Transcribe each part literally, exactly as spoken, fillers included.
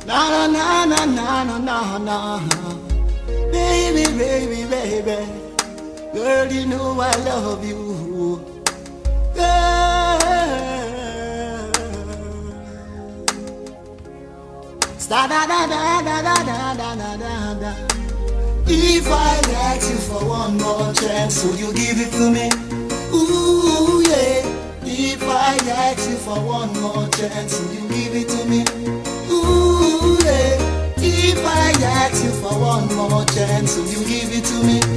Na na na na na na na. Baby, baby, baby. Girl, you know I love you. Girl. Da da da da da da da da da da. If I ask you for one more chance, would you give it to me? Ooh yeah. If I ask you for one more chance, would you give it to me? Ooh yeah. If I ask you for one more chance, will you give it to me?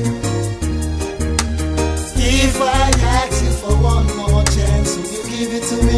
If I ask you for one more chance, will you give it to me?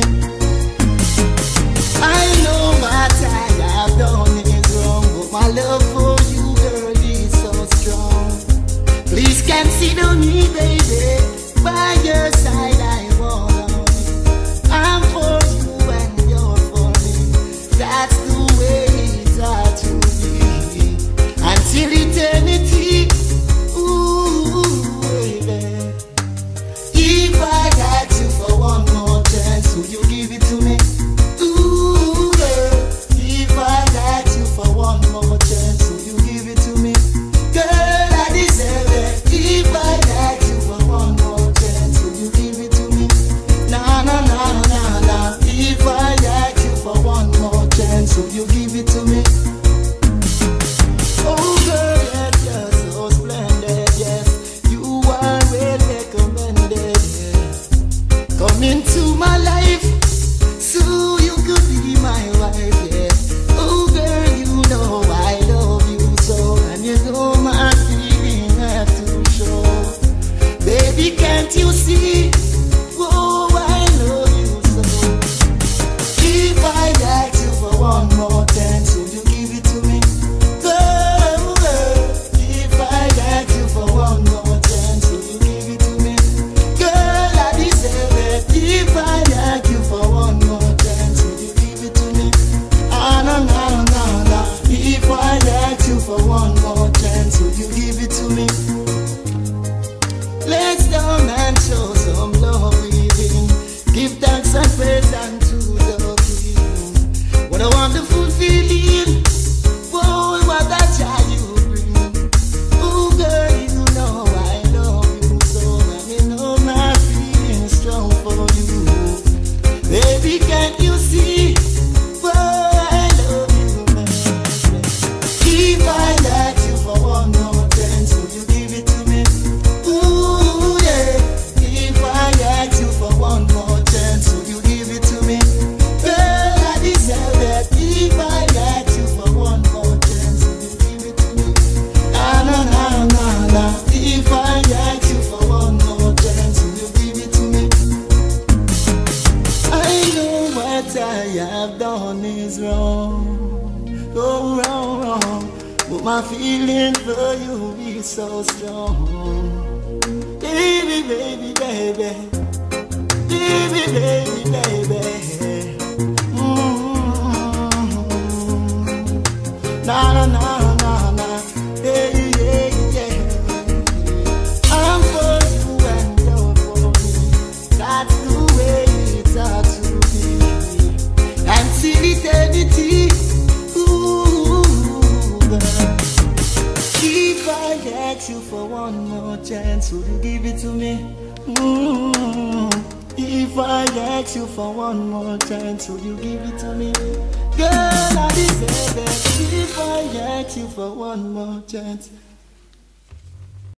I know what I have done is wrong, but my love for you, girl, is so strong. Please consider me, baby. By your side, I wanna be. I'm for you and you're for me. That's the way it's ought to be. Until eternity, ooh, baby. If I ask you for one more chance, will you give it to me? Ooh, girl. If I ask you for one more chance, will you give it to me? Girl, I deserve it. If I ask you for one more chance, will you give it to me? Nah, nah, nah, nah, nah. If I ask you for one more chance, will you give it to me? Oh girl, yes, you're so splendid, yes. You are well recommended, yeah. Come into my life, so you could be my wife, yeah. Oh girl, you know I love you so, and you know my feeling have to show. Baby, can't you see? Oh, I love you so. If I ask you for one more chance, will you give it to me? Girl, girl. If I ask you for one more chance, will you give it to me? Girl, I deserve it. If I ask you for one more chance, will you give it to me? Ah, no, no, no, no. If I ask you for one more chance, will you give it to me? Let's down and show some love within. Give thanks and praise unto the King. What a wonderful feeling. Whoa, what a child you bring. Oh girl, you know I love you so, and you know my feeling strong for you. Baby, can't you see? Whoa, I love you, man. If I ask you for one more chance, will you give it to me? Ooh, yeah. If I ask you for one more chance, will you give it to me? Girl, I deserve it. If I ask you for one more chance, will you give it to me? Ah, no, no, no, no. If I ask you for one more chance, will you give it to me? I know what I have done is wrong. Go wrong, wrong. But my feeling for you is so strong. Baby, baby, baby. Baby, baby, baby. Mm-hmm. Na na na na na. Hey, yeah, yeah. I'm for you and you're for me. That's the way it's ought to be. Until eternity. Ooh, girl. If I ask you for one more chance, will you give it to me? Mm-hmm. If I ask you for one more chance, will you give it to me? Girl, I deserve it. If I ask you for one more chance,